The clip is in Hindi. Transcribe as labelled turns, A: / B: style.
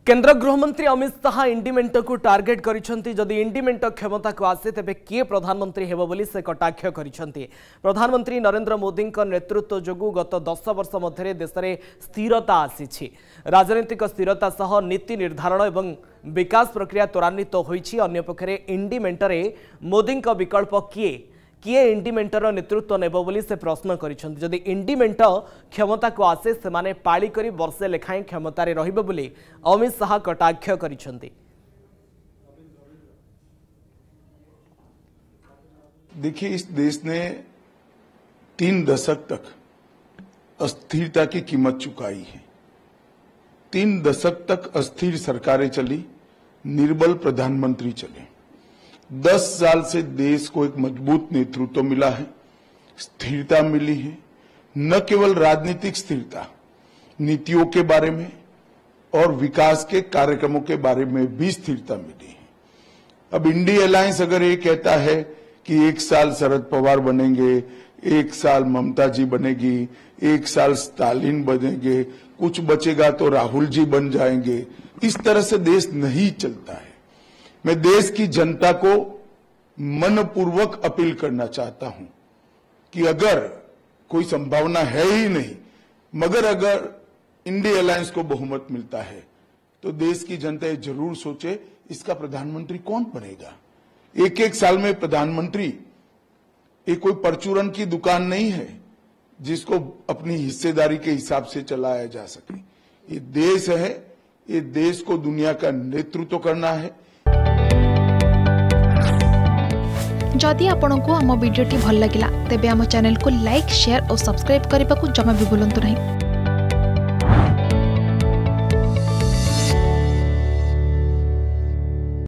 A: केंद्र गृहमंत्री अमित शाह इंडिमेंट को टार्गेट करिसेंती। जदि इंडिमेंट क्षमता को आसे तेबे किए प्रधानमंत्री हेबो बोली से कटाक्ष करिसेंती। प्रधानमंत्री नरेंद्र मोदी नेतृत्व जोगु गत 10 वर्ष मध्य देश में स्थिरता आसी। राजनीतिक स्थिरता सह नीति निर्धारण एवं विकास प्रक्रिया त्वरान्वित होईछि। अन्य पक्षरे इंडिमेंटरे मोदी विकल्प किए इंडिमेंटर नेतृत्व नेब बोली से प्रश्न करिसेंती। जदि इंडिमेंट क्षमता को आसे सेमाने पाली करी वर्षे लेखाएं क्षमतारे रहिबे बोली अमित शाह कटाक्ष करिसेंती।
B: देखिए, इस देश ने 3 दशक तक अस्थिरता की कीमत चुकाई है। 3 दशक तक अस्थिर सरकारें चली, निर्बल प्रधानमंत्री चले। 10 साल से देश को एक मजबूत नेतृत्व मिला है, स्थिरता मिली है। न केवल राजनीतिक स्थिरता, नीतियों के बारे में और विकास के कार्यक्रमों के बारे में भी स्थिरता मिली है। अब इंडिया अलायंस अगर ये कहता है कि 1 साल शरद पवार बनेंगे, 1 साल ममता जी बनेगी, 1 साल स्टालिन बनेंगे, कुछ बचेगा तो राहुल जी बन जाएंगे, इस तरह से देश नहीं चलता है। मैं देश की जनता को मनपूर्वक अपील करना चाहता हूं कि अगर कोई संभावना है ही नहीं, मगर अगर इंडिया अलायंस को बहुमत मिलता है तो देश की जनता ये जरूर सोचे इसका प्रधानमंत्री कौन बनेगा। 1-1 साल में प्रधानमंत्री ये कोई परचूरन की दुकान नहीं है जिसको अपनी हिस्सेदारी के हिसाब से चलाया जा सके। ये देश है, ये देश को दुनिया का नेतृत्व करना है।
C: जदि आपंक आम भिडी भल लगा तेब आम चैनल को लाइक, शेयर और सब्सक्राइब करने को जमा भी भूलु नहीं।